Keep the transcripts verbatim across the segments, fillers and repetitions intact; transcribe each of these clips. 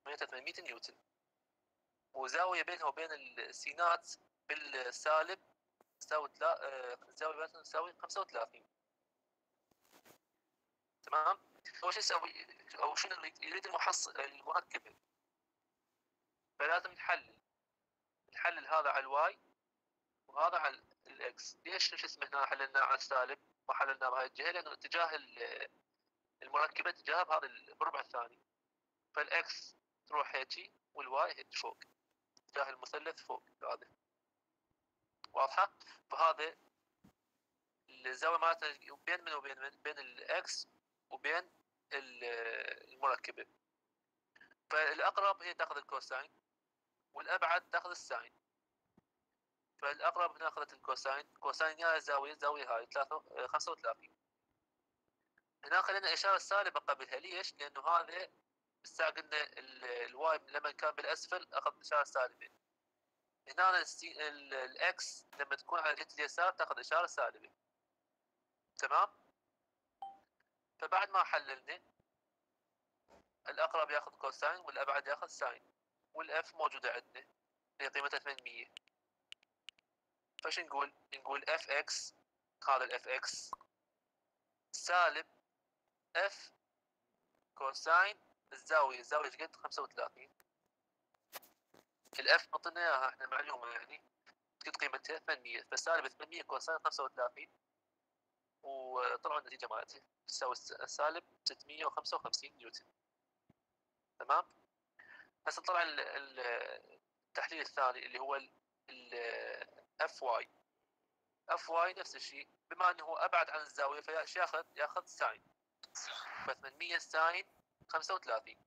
ثمانمية نيوتن، وزاوية بينها وبين السينات بالسالب تساوي الزاوية بيناتهم تساوي خمسة وثلاثين. تمام؟ أول شيء يسوي أو شنو يريد؟ يريد المحصل المركبة، فلازم نحلل نحلل هذا على الواي وهذا على الاكس. ليش شو اسمه هنا حللناه على السالب ما حللناه بهاي الجهة؟ لأنه اتجاه المركبة اتجاه بهذا بربع الثاني، فالاكس تروح هيجي والواي هيك فوق، اتجاه المثلث فوق هذا. واضحة؟ فهذا الزاوية مالته بين من وبين من؟ بين الاكس وبين المركبة. فالأقرب هي تاخذ الكوساين والأبعد تاخذ الساين. فالأقرب هنا أخذت الكوساين، كوساين يا زاوية زاوية هاي خمسة وثلاثين. هنا خلينا إشارة سالبة قبلها. ليش؟ لأنه هذا الساعة قلنا الواي لما كان بالأسفل أخذ إشارة سالبة. هنا الإكس لما تكون على جهة اليسار تاخذ إشارة سالبة. تمام؟ فبعد ما حللنا الأقرب ياخذ كوساين والأبعد ياخذ ساين، والإف موجودة عندنا هي قيمتها ثمانمية. فش نقول؟ نقول اف اكس، هذا الاف اكس سالب اف كوساين الزاوية، الزاوية ايش قد؟ خمسة وثلاثين. الاف نعطينا اياها احنا معلومة يعني قد قيمتها ثمانمية، فسالب ثمانمية كوساين خمسة وثلاثين، وطلعوا النتيجة مالتها تساوي سالب ستمية وخمسة وخمسين نيوتن. تمام؟ هسه طلع التحليل الثاني اللي هو اف واي. اف واي نفس الشيء، بما انه هو ابعد عن الزاويه فايش ياخذ؟ ياخذ ساين. ف ثمانمية ساين خمسة وثلاثين.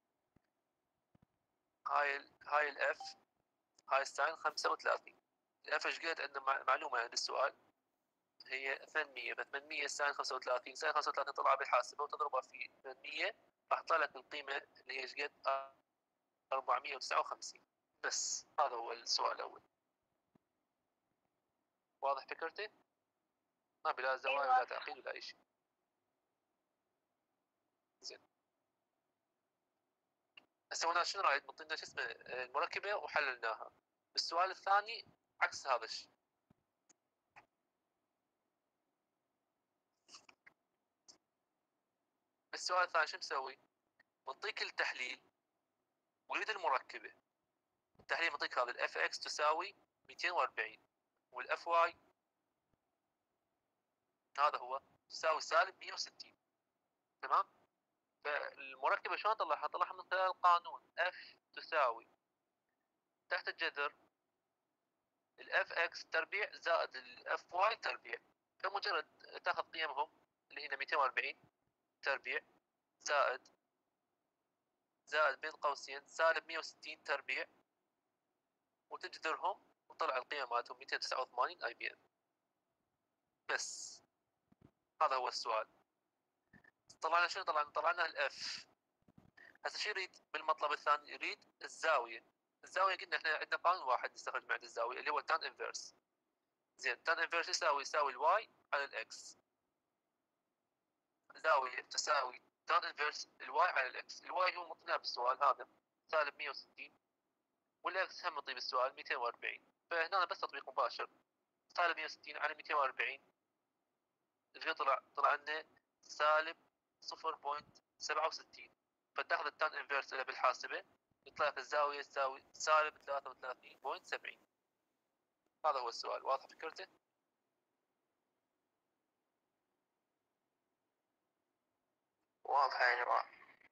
هاي ال هاي الاف، هاي الساين خمسة وثلاثين. الاف ايش قد؟ عندنا معلومه يعني بالسؤال هي ثمانمية، ف ثمانمية ساين خمسة وثلاثين، ساين خمسة وثلاثين طلع بالحاسبه وتضربها في ثمانمية راح تطلع لك القيمه اللي هي ايش قد؟ أربعمية وتسعة وخمسين. بس هذا هو السؤال الاول. واضح فكرتي؟ ما بلا زوايا ولا تعقيد ولا اي شيء. زين. هسه هنا شنو رايد؟ مطينا شو اسمه المركبه وحللناها. السؤال الثاني عكس هذا الشيء. السؤال الثاني شو مسوي؟ منطيك التحليل ويريد المركبه. التحليل منطيك هذا الاف اكس تساوي مئتين وأربعين، والاف واي هذا هو تساوي سالب مئة وستين. تمام؟ فالمركبه شلون طلعها؟ طلعها من خلال القانون اف تساوي تحت الجذر الاف اكس تربيع زائد الاف واي تربيع. فمجرد تاخذ قيمهم اللي هي مئتين وأربعين تربيع زائد زائد بين قوسين سالب مئة وستين تربيع، وتجذرهم وطلع القيمة مالتهم مئتين وتسعة وثمانين اي بي ام. بس هذا هو السؤال. طلعنا شنو؟ طلعنا طلعنا الاف. هسه شو يريد بالمطلب الثاني؟ يريد الزاوية. الزاوية قلنا احنا عندنا قانون واحد نستخرج بعد الزاوية اللي هو التان انفيرس. زين، التان انفيرس يساوي يساوي الواي على الاكس. زاوية تساوي تان انفيرس الواي على الاكس. الواي هو مطلوب بالسؤال هذا سالب مئة وستين، والاكس هم مطلوب بالسؤال مئتين وأربعين. فهنا بس تطبيق مباشر، سالب مئة وستين على مئتين وأربعين ايش طلع؟ طلع لنا سالب صفر فاصلة سبعة وستين. فتاخذ التان انفيرس اللي بالحاسبه يطلع لك الزاويه تساوي سالب ثلاثة وثلاثين فاصلة سبعين. هذا هو السؤال. واضح فكرته؟ واضحه يا جماعه.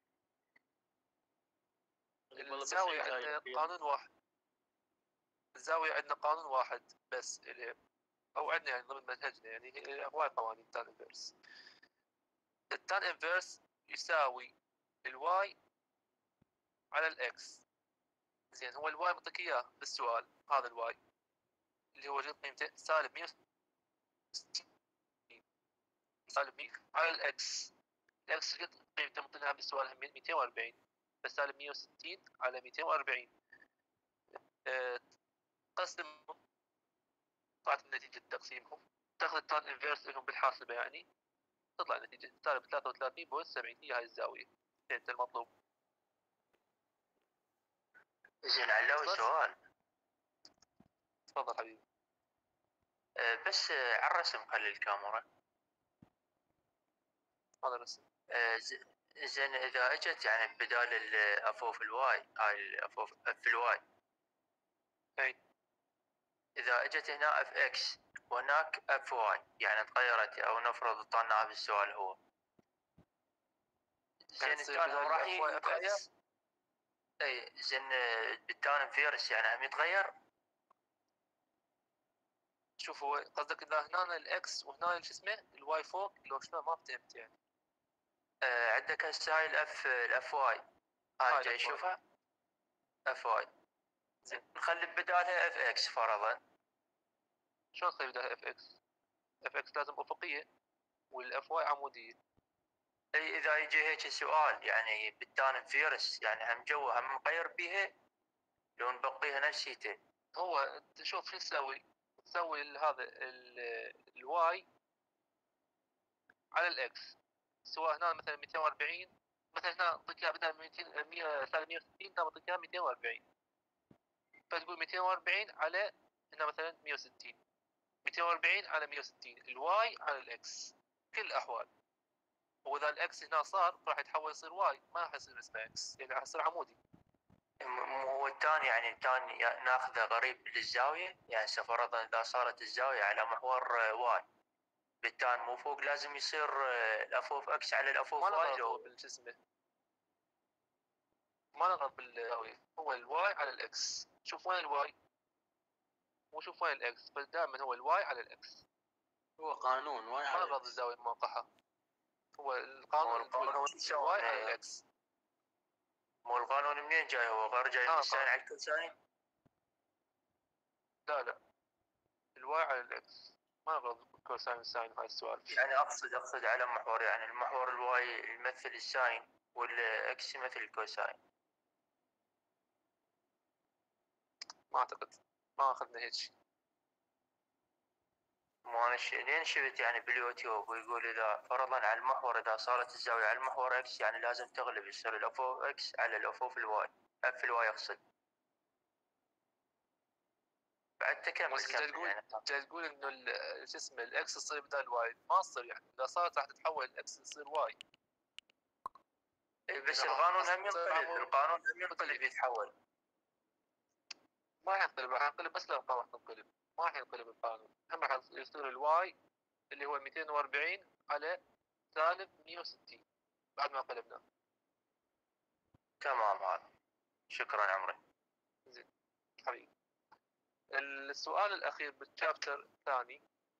الزاويه عندنا قانون واحد. الزاويه عندنا قانون واحد بس اللي او عندنا يعني ضمن منهجنا يعني هواي قوانين تان انفيرس. التان انفيرس يساوي الواي على الاكس. زين، هو الواي معطيك اياه بالسؤال، هذا الواي اللي هو جد قيمته سالب مئة وستين سالب مئة على الاكس. الاكس قد قيمته معطيناها بالسؤال هم مئتين وأربعين، بس سالب مئة وستين على مئتين وأربعين. أه قسم طلعت نتيجة تقسيمهم، تاخذ التان انفيرس لهم بالحاسبة يعني تطلع نتيجة سالب ثلاثة وثلاثين فاصلة سبعين. هي هاي الزاوية انت المطلوب. زين علاوي سؤال. تفضل حبيبي. أه بس أه على الرسم خلي الكاميرا. هذا الرسم. أه زين اذا اجت يعني بدال الافوف الواي هاي الافوف اف الواي. اي. اذا اجت هنا اف اكس وهناك اف واي يعني تغيرت او نفرض طلعنا هذا السؤال هو. زين الثاني راح يتغير. اي زين بالتالي فيرس يعني هم يتغير. شوف هو قصدك اذا هنا الاكس وهنا شو اسمه الواي فوق لو شلون ما فهمت يعني. آه عندك هسه هاي الاف الاف واي هاي جاي تشوفها اف واي. زين نخلي بدالها اف اكس فرضا. شلون نخلي بدالها اف اكس؟ اف اكس لازم افقيه والاف واي عموديه. اي اذا يجي هيك سؤال يعني بالتالي فيرس يعني هم جوا هم نغير بيها لو نبقيها نفسيته. هو انت شوف شو تسوي؟ تسوي هذا الواي على الاكس سواء هنا مثلا مئتين وأربعين مثلا هنا اعطيك بدل مئتين مية ثلاثمية وستين هنا بعطيك مئتين وأربعين فتقول مئتين وأربعين على هنا مثلا مئة وستين مئتين وأربعين على مئة وستين الواي على الاكس كل الاحوال. واذا الاكس هنا صار راح يتحول يصير واي ما راح يصير اسمه اكس يعني راح يصير عمودي. هو الثاني يعني الثاني ناخذه قريب للزاويه يعني فرضا اذا صارت الزاويه على محور واي بالتالي مو فوق لازم يصير الافوف اكس على الافوف واي. لو بالشو اسمه ما نغلط بالزاويه هو الواي على الاكس. شوف وين الواي وشوف وين الاكس بس دائما هو الواي على الاكس. هو قانون واي ما نغلط الزاويه موقعها. هو القانون القانون الواي على الاكس. مو القانون منين جاي؟ هو غير جاي من الساين على الكوساين؟ لا لا الواي على الاكس ما نغلط كوساين وساين هاي السوالف. يعني اقصد اقصد على محور يعني المحور الواي يمثل الساين والاكس يمثل الكوساين. ما اعتقد ما اخذنا هيك شيء. مو انا لين شفت يعني باليوتيوب ويقول اذا فرضا على المحور اذا صارت الزاويه على المحور اكس يعني لازم تغلب يصير الافو اكس على الافو في الواي اف الواي اقصد. بعد تكمل تقول يعني تقول انه شو اسمه الاكس تصير بدل الواي ما تصير يعني اذا صارت راح تتحول الاكس تصير واي. بس القانون هم ينقلب القانون هم ينقلب يتحول. ما راح ينقلب راح ينقلب بس الارقام راح تنقلب ما راح ينقلب القانون. هم راح يصير الواي اللي هو مئتين وأربعين على سالب مئة وستين بعد ما قلبناه. تمام هذا شكرا عمري. زين حبيبي. السؤال الاخير بالشابتر الثاني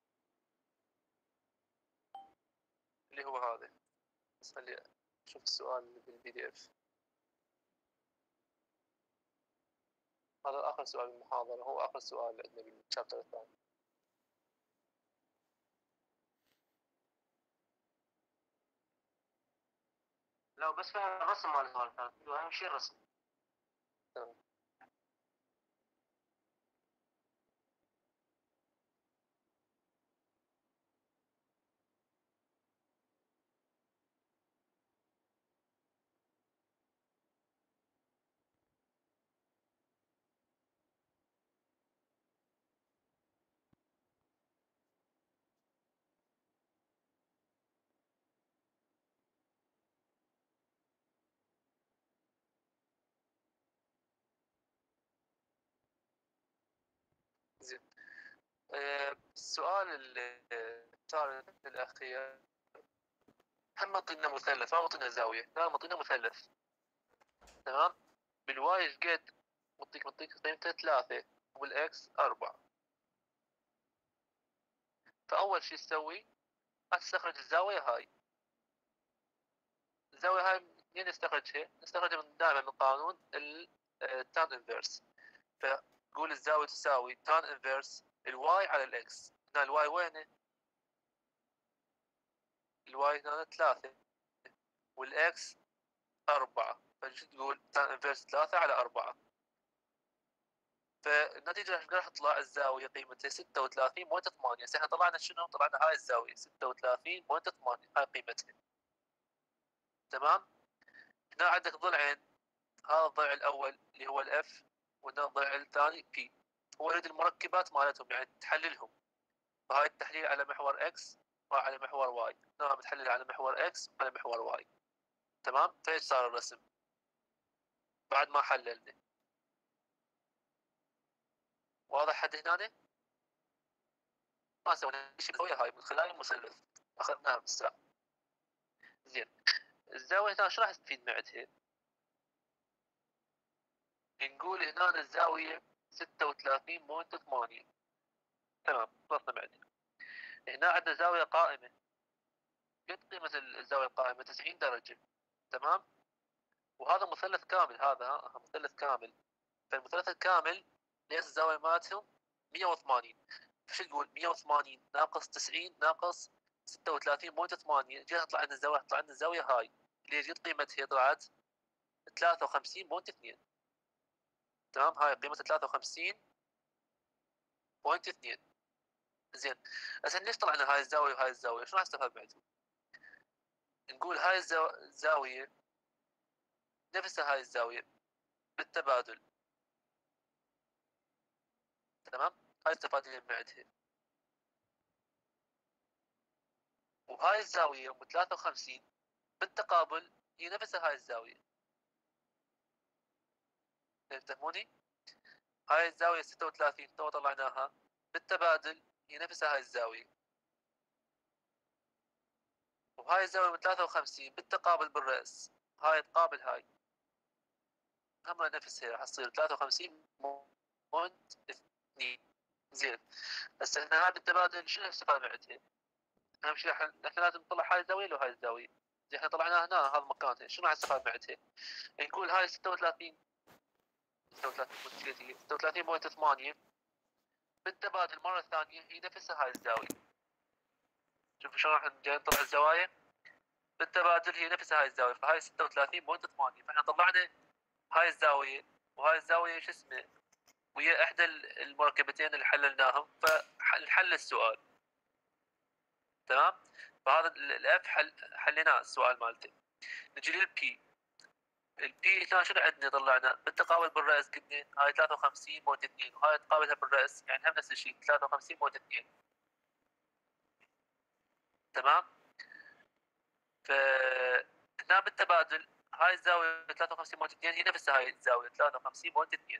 اللي هو هذا بس خلي شوف السؤال بالبي دي اف. هذا اخر سؤال بالمحاضره هو اخر سؤال عندنا بالشابتر الثاني. لا بس فهم الرسم مال السؤال اهم شيء الرسم. تمام. زين السؤال اللي صار الاخير هم معطينا مثلث ما معطينا زاويه لا معطينا مثلث. تمام. بالواي ايش قد معطيك معطيك قيمته ثلاثة والاكس أربعة. فاول شيء تسوي تستخرج الزاويه هاي. الزاويه هاي منين نستخرجها؟ نستخرجها من دائما من قانون التان انفيرس. فقول الزاويه تساوي تان انفيرس الواي على الاكس. هنا الواي وينه؟ الواي هنا ثلاثة والاكس أربعة. فشو تقول تان انفيرس ثلاثة على أربعة. فالنتيجة راح تطلع الزاوية قيمتها ستة وثلاثين فاصلة ثمانية. هسه احنا طلعنا شنو؟ طلعنا هاي الزاوية ستة وثلاثين فاصلة ثمانية هاي قيمتها. تمام؟ هنا عندك ضلعين. هذا الضلع الأول اللي هو الإف وهنا الضلع الثاني بي. هو يريد المركبات مالتهم يعني تحللهم، فهاي التحليل على محور اكس وعلى محور واي، هنا بتحلل على محور اكس وعلى محور واي. تمام. فايش صار الرسم بعد ما حللنا؟ واضح حد هنا؟ ما سوينا شيء قوي، هاي من خلال المثلث اخذناها بالساعة. زين، الزاوية هنا شو راح استفيد معتها؟ نقول هنا الزاوية ستة وثلاثين فاصلة ثمانية. تمام، خلصنا بعدين. هنا عندنا زاوية قائمة، قد قيمة الزاوية القائمة؟ تسعين درجة. تمام. وهذا مثلث كامل، هذا ها مثلث كامل. فالمثلث الكامل ليش الزاوية مالتهم مية وثمانين. فشو نقول؟ مية وثمانين ناقص تسعين ناقص ستة وثلاثين فاصلة ثمانية، جاي تطلع عندنا الزاوية، تطلع عندنا الزاوية هاي اللي قد قيمتها طلعت ثلاثة وخمسين فاصلة اثنين. تمام، هاي قيمتها ثلاثة وخمسين فاصلة اثنين. زين، هسه ليش طلعنا هاي الزاوية وهاي الزاوية؟ شو راح نستفاد بعدهم؟ نقول هاي الزاوية نفسها هاي الزاوية بالتبادل. تمام، هاي استفادة من بعدها. وهاي الزاوية ام ثلاثة وخمسين بالتقابل هي نفسها هاي الزاوية. تفهموني؟ هاي الزاوية ستة وثلاثين تو طلعناها بالتبادل هي نفسها هاي الزاوية. وهاي الزاوية من ثلاثة وخمسين بالتقابل بالرأس هاي تقابل هاي، هم نفسها راح تصير ثلاثة وخمسين فاصلة اثنين. زين، هسه احنا هاي بالتبادل شنو الاستفادة بعدها؟ اهم شيء احنا لازم نطلع هاي الزاوية لو هاي الزاوية. زين، احنا طلعناها هنا هذا المكان، شنو راح نستفاد بعدها؟ نقول هاي ستة وثلاثين ستة وثلاثين فاصلة ثمانية بالتبادل مرة ثانية هي نفسها هاي الزاوية. شوفوا شلون راح نطلع الزوايا بالتبادل هي نفسها هاي الزاوية، فهاي ستة وثلاثين فاصلة ثمانية. فاحنا طلعنا هاي الزاوية وهاي الزاوية شو اسمه ويا احدى المركبتين اللي حللناهم، فنحل السؤال. تمام، فهذا الاف حل حليناه السؤال مالته. نجي للبي. البي هنا شنو عندنا؟ طلعنا بالتقابل بالراس قلنا هاي ثلاثة وخمسين فاصلة اثنين وهاي تقابلها بالراس يعني هم نفس الشيء ثلاثة وخمسين فاصلة اثنين. تمام، فهنا بالتبادل هاي الزاوية ثلاثة وخمسين فاصلة اثنين هي نفسها هاي الزاوية ثلاثة وخمسين فاصلة اثنين.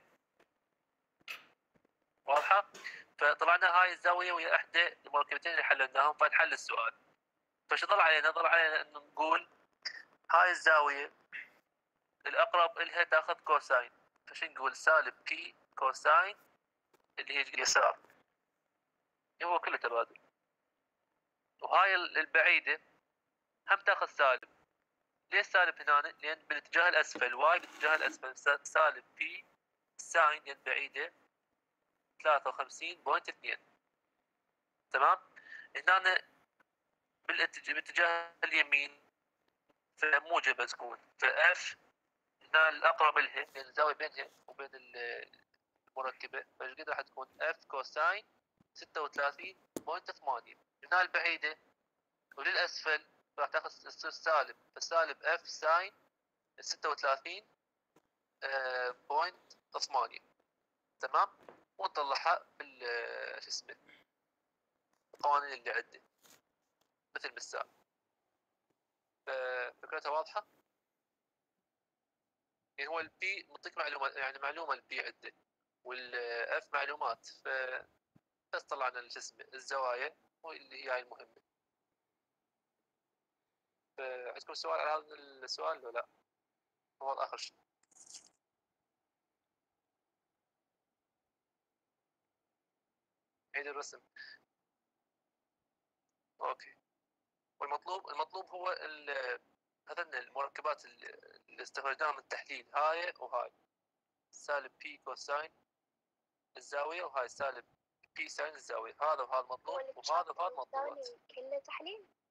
واضحة؟ فطلعنا هاي الزاوية ويا احدى المركبتين اللي حللناهم، فنحل السؤال. فشو ضل علينا؟ ضل علينا انه نقول هاي الزاوية الأقرب إلها تاخذ كوساين، فشو نقول؟ سالب بي كوساين اللي هي اليسار، هو كله تبادل. وهاي البعيدة هم تاخذ سالب. ليش سالب هنا؟ لأن بالاتجاه الأسفل، واي بالاتجاه الأسفل سالب بي ساين لأن بعيدة ثلاثة وخمسين فاصلة اثنين. تمام؟ هنا بالاتجاه اليمين فموجبة تكون، فاف هنا الأقرب لها لأن الزاوية بينها وبين المركبة، فايش قد راح تكون؟ اف كوساين ستة وثلاثين فاصلة ثمانية. هنا البعيدة وللأسفل راح تاخذ تصير سالب، فسالب اف ساين ستة وثلاثين فاصلة ثمانية. تمام، ونطلعها بال شو اسمه القوانين اللي عندي مثل بالسابق. فكرتها واضحة؟ يعني هو البي مطيك معلومة، يعني معلومة البي عنده والاف معلومات، ف بس طلعنا شو اسمه الزوايا واللي هي هاي المهمة. عندكم سؤال على هذا السؤال ولا لا؟ هو آخر شيء. عيد الرسم. اوكي. والمطلوب المطلوب هو هذين المركبات اللي استخرجناها من التحليل، هاي وهاي سالب بي كوساين الزاوية وهاي سالب بي ساين الزاوية، هذا وهذا مطلوب وهذا وهذا مطلوبات. كله تحليل؟